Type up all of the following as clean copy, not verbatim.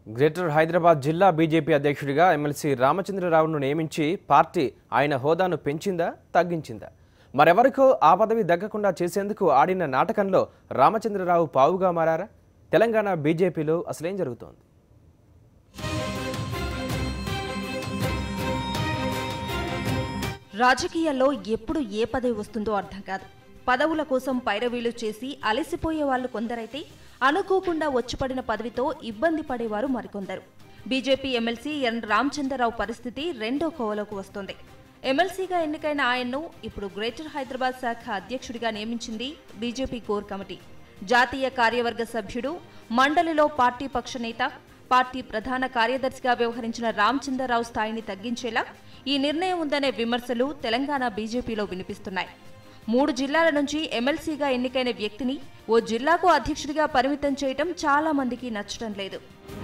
Greater Hyderabad జిల్లా BJP అధ్యక్షుడిగా MLC Ramachandra రావును నియమించి పార్టీ ఆయన హోదాను పెంచిందా తగ్గించిందా? మరెవరికో ఆ పదవి దక్కకుండా చేసేందుకు ఆడిన నాటకంలో రామచంద్ర రావు పావుగా మారారా? తెలంగాణ బీజేపీలో అసలేం జరుగుతోంది? రాజకీయాల్లో ఎప్పుడు ఏ పదవి వస్తుందో అర్థం కాదు. పదవుల కోసం పైరవీలు చేసి అలసిపోయే వాళ్ళు కొందరైతే అనుకోకుండా వచ్చిపడిన పదవితో ఇబ్బంది పడేవారు మరికొందరు. బీజేపీ MLC రామచందర్ రావు పరిస్థితి రెండో కోవలోకి వస్తోంది. MLCగా ఎన్నికైన ఆయన్ను ఇప్పుడు గ్రేటర్ హైదరాబాద్ శాఖ అధ్యక్షుడిగా నియమించింది బీజేపీ కోర్ కమిటీ. జాతీయ కార్యవర్గ సభ్యుడు, మండలిలో పార్టీ పక్ష నేత, పార్టీ ప్రధాన కార్యదర్శిగా వ్యవహరించిన రామచందర్ రావు స్థాయిని తగ్గించేలా ఈ నిర్ణయం ఉందనే విమర్శలు తెలంగాణ బీజేపీలో వినిపిస్తున్నాయి. 3 జిల్లాల నుంచి MLCగా ఎన్నికైన వ్యక్తిని ఓ జిల్లాకు అధ్యక్షుడిగా పరిమితం చేయటం చాలా మందికి నచ్చడం లేదు.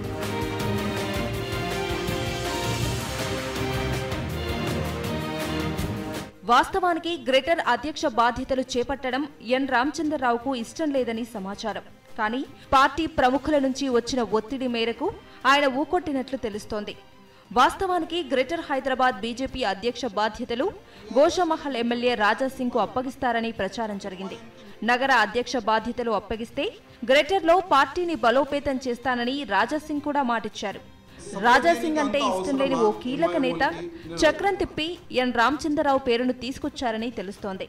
వాస్తవానికి గ్రేటర్ అధ్యక్ష బాధ్యతలు చేపట్టడం రామచందర్ రావుకు ఇష్టం లేదని సమాచారం. కానీ పార్టీ ప్రముఖుల నుంచి వచ్చిన ఒత్తిడి మేరకు ఆయన ఊకొట్టినట్లు తెలుస్తోంది. వాస్తవానికి గ్రేటర్ హైదరాబాద్ బీజేపీ అధ్యక్ష బాధ్యతలు గోషామహల్ ఎమ్మెల్యే రాజాసింగ్కు అప్పగిస్తారని ప్రచారం జరిగింది. నగర అధ్యక్ష బాధ్యతలు అప్పగిస్తే గ్రేటర్లో పార్టీని బలోపేతం చేస్తానని రాజాసింగ్ కూడా మాటిచ్చారు. రాజాసింగ్ అంటే ఇష్టం లేని ఓ కీలక నేత చక్రం తిప్పి రామచందర్ రావు పేరును తీసుకొచ్చారని తెలుస్తోంది.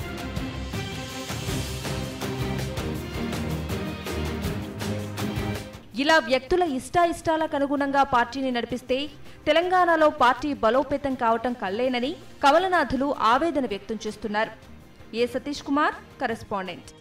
ఇలా వ్యక్తుల ఇష్టాయిష్టాలకు అనుగుణంగా పార్టీని నడిపిస్తే తెలంగాణలో పార్టీ బలోపేతం కావటం కల్లేనని కమలనాథులు ఆవేదన వ్యక్తం చేస్తున్నారు. A Satish Kumar, correspondent.